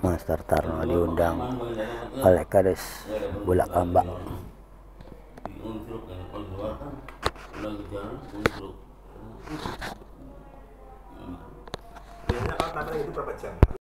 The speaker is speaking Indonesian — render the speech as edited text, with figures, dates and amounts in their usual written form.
Master Tarno diundang oleh Kades Bulakamba. Biasanya kalau itu berapa jam?